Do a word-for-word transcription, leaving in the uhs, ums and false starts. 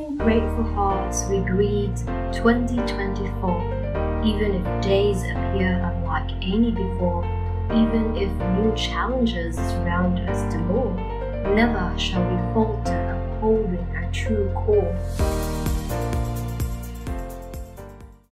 carrying grateful hearts, we greet twenty twenty-four. Even if days appear unlike any before, even if new challenges surround us the more, never shall we falter upholding our true core.